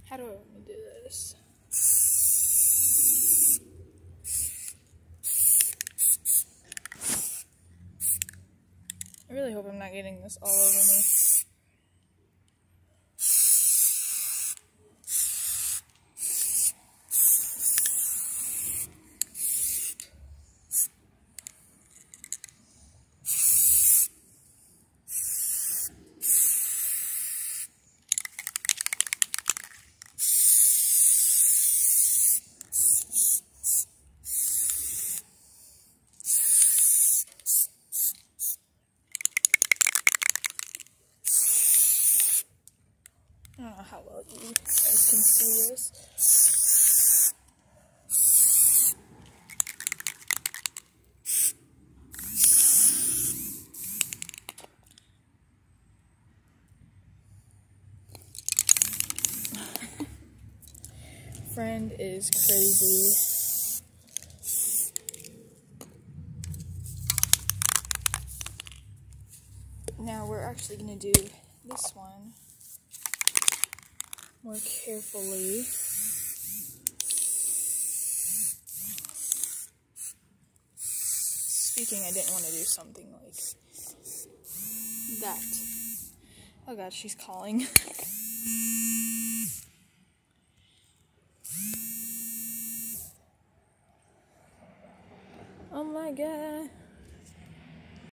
How do I want to do this? I really hope I'm not getting this all over me. I don't know how well you guys can see this. Friend is crazy. Now we're actually going to do this one more carefully. Speaking, I didn't want to do something like that. Oh god, she's calling. Oh my god.